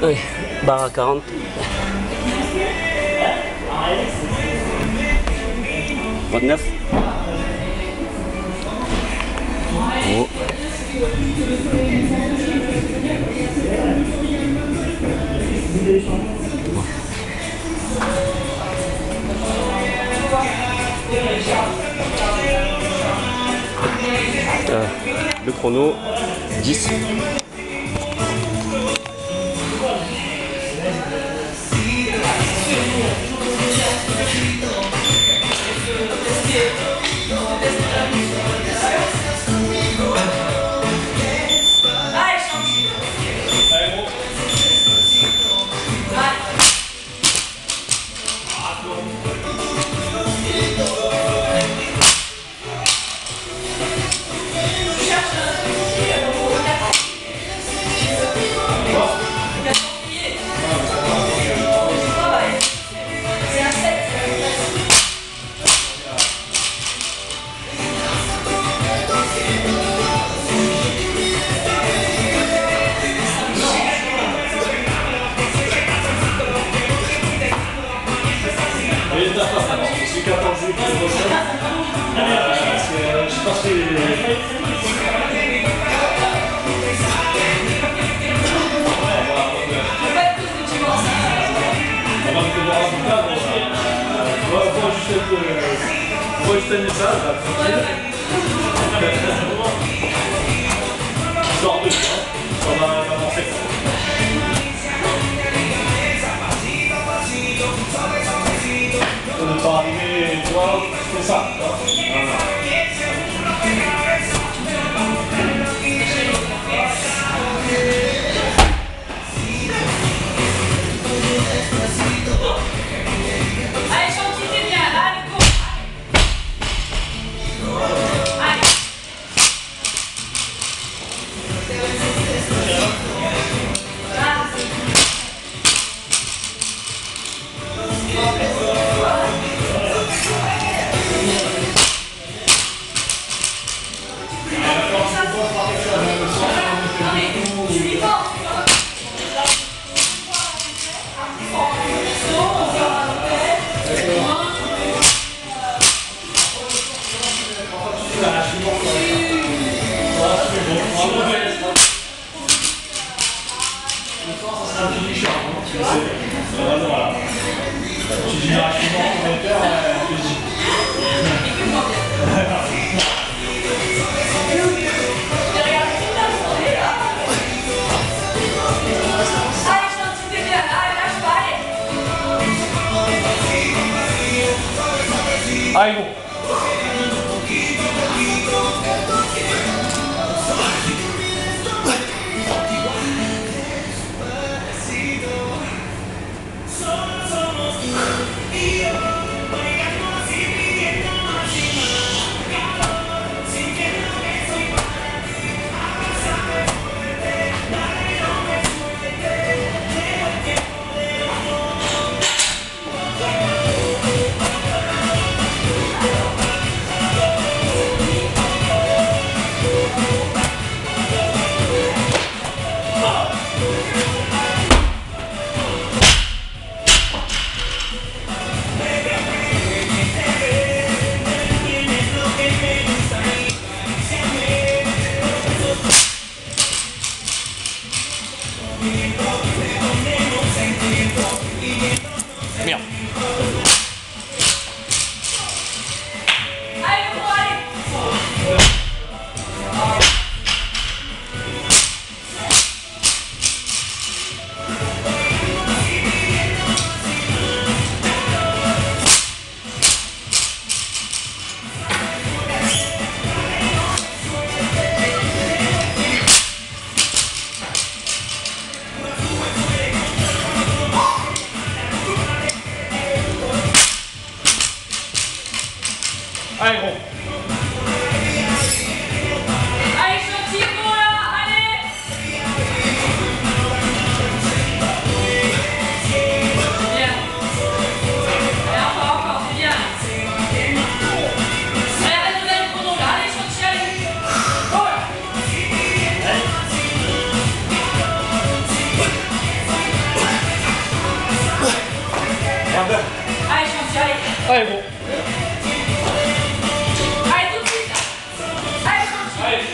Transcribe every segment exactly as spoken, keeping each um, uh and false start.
Oui, barre à quarante. vingt-neuf. Oh. Euh, le chrono, dix. Je suis quatorze juillet prochain. Je pense que on va me voir en tout cas. On va juste un message. Histoire de ça. On va avancer. On ne pas arriver, tu vois, c'est ça. Allez, Chanty, t'es bien, allez, go. Allez. Voilà. Tu dis rapidement ton hauteur, allez, bon. Merde. Allez, gros. Allez, Chanty, go là, allez. Bien. Allez, encore, encore, c'est bien. Allez, arrête de donner le chrono là, allez, Chanty, allez. Go là. Allez, gros. Allez, tout de suite. Allez, chantier. Allez.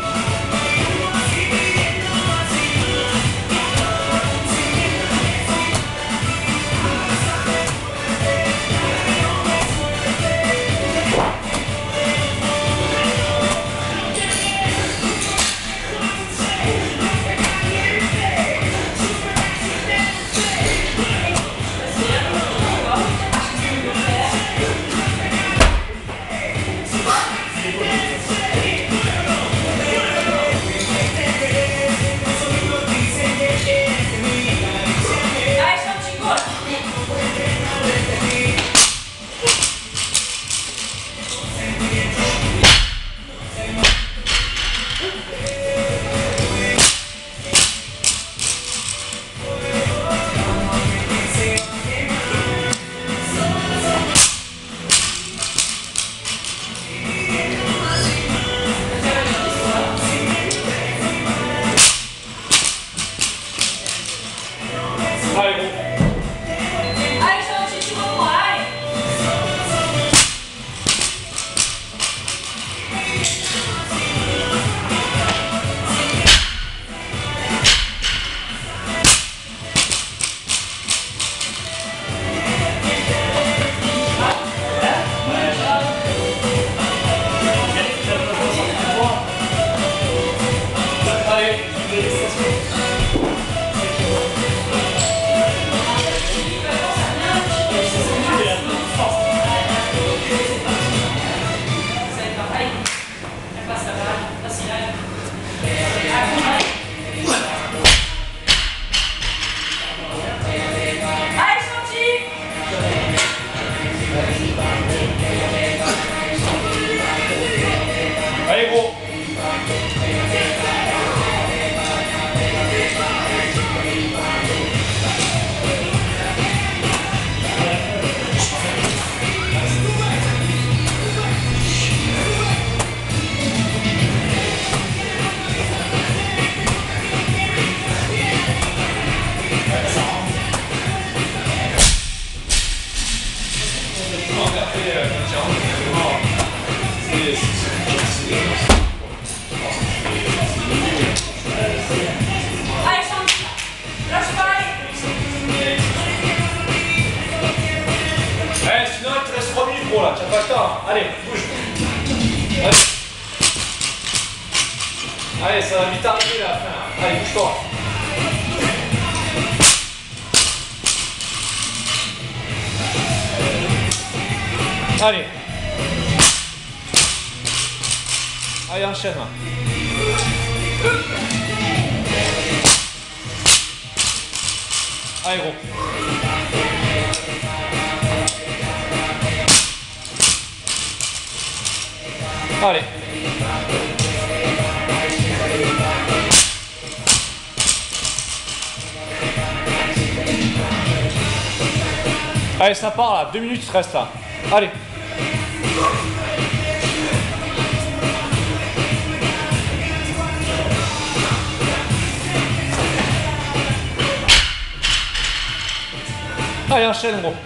Allez, gros. Là, tu n'as pas le temps. Allez, bouge. Allez. Allez, ça va vite arriver là. Allez, bouge-toi. Allez. Allez, enchaîne. Allez, gros. Allez. Allez, ça part là. Deux minutes, il te reste là. Allez. Allez, enchaîne, gros.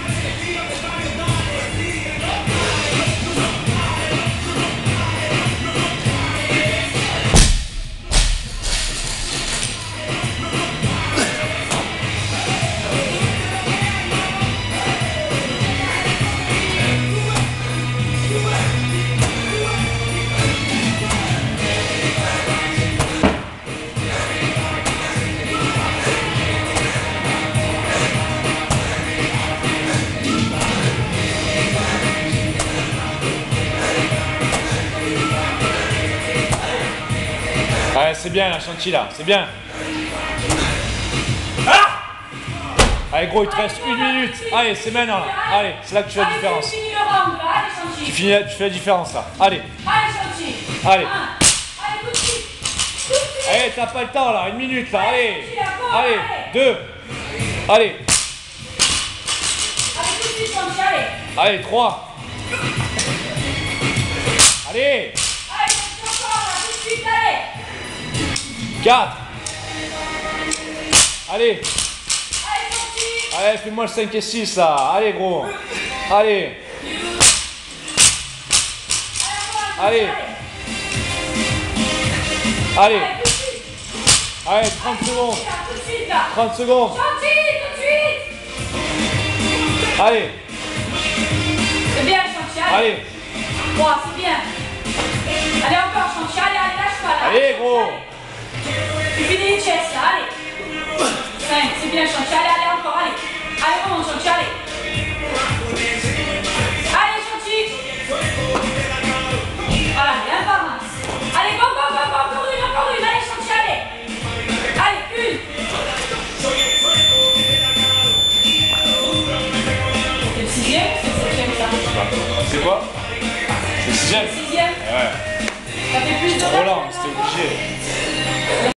Ouais, c'est bien la chantilly là, c'est bien. Ah, allez gros, il te reste une minute. Allez, c'est maintenant là. Allez, c'est là que tu fais la différence. Tu finis, tu fais la différence là. Allez. Allez. Allez, t'as pas le temps là, une minute là. Allez. Allez, deux. Allez. Allez, trois. Allez. quatre. Allez. Allez, fais-moi le cinq et six là. Allez gros. Allez. Allez. Allez. Allez, trente secondes. Tout de suite là. trente secondes. Chantier, tout de suite. Allez. C'est bien, Chantier. Allez. Bon, c'est bien. Allez, encore, Chantier. Allez, allez, lâche pas là. Allez, gros. Tu finis les chaises là, allez. cinq, c'est bien, Chantier. Allez,